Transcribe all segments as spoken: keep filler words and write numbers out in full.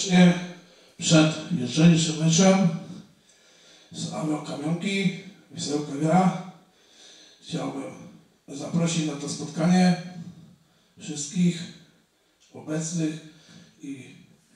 serdecznie przed jutrzejszym meczem z Awią Kamionki, Wisełka gra. Chciałbym zaprosić na to spotkanie wszystkich obecnych i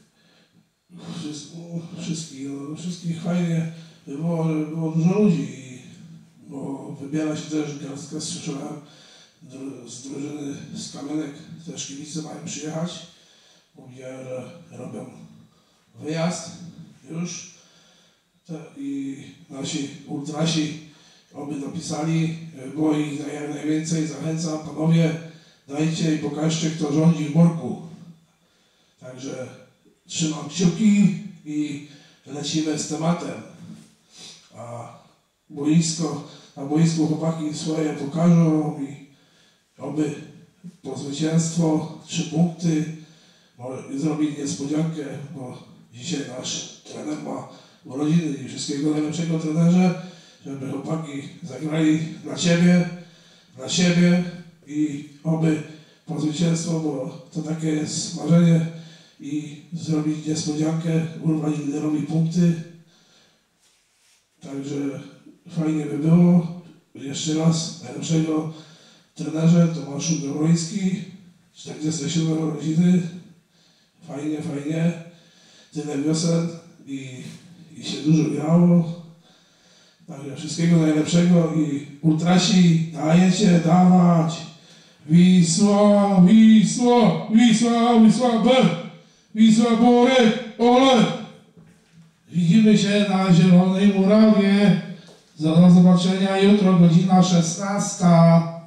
wszystkich, no, wszystkich fajnie by było, żeby było dużo ludzi, bo wybiera się też garstka, słyszałem z drużyny z Kamionek, też kibice mają przyjechać. Mówię, że robią wyjazd już i nasi ultrasi oby napisali, było ich jak najwięcej, zachęcam, panowie, dajcie i pokażcie, kto rządzi w Borku. Także trzymam kciuki i lecimy z tematem. A boisko, na boisku chłopaki swoje pokażą i oby po zwycięstwo, trzy punkty, może zrobić niespodziankę, bo dzisiaj nasz trener ma urodziny i wszystkiego najlepszego, trenerze, żeby chłopaki zagrali dla Ciebie, dla siebie i oby po zwycięstwo, bo to takie jest marzenie i zrobić niespodziankę, urwać liderowi punkty. Także fajnie by było. Jeszcze raz najlepszego trenerze Tomaszu Gawroński, czterdzieste siódme urodziny. Fajnie, fajnie. Tyle wiosen i, i się dużo grało. Także wszystkiego najlepszego i ultrasi, dajecie dawać. Wisła, Wisła, Wisła, Wisła, B, Wisła, Borek, Ole. Widzimy się na Zielonej Murawie. Do zobaczenia jutro, godzina szesnasta.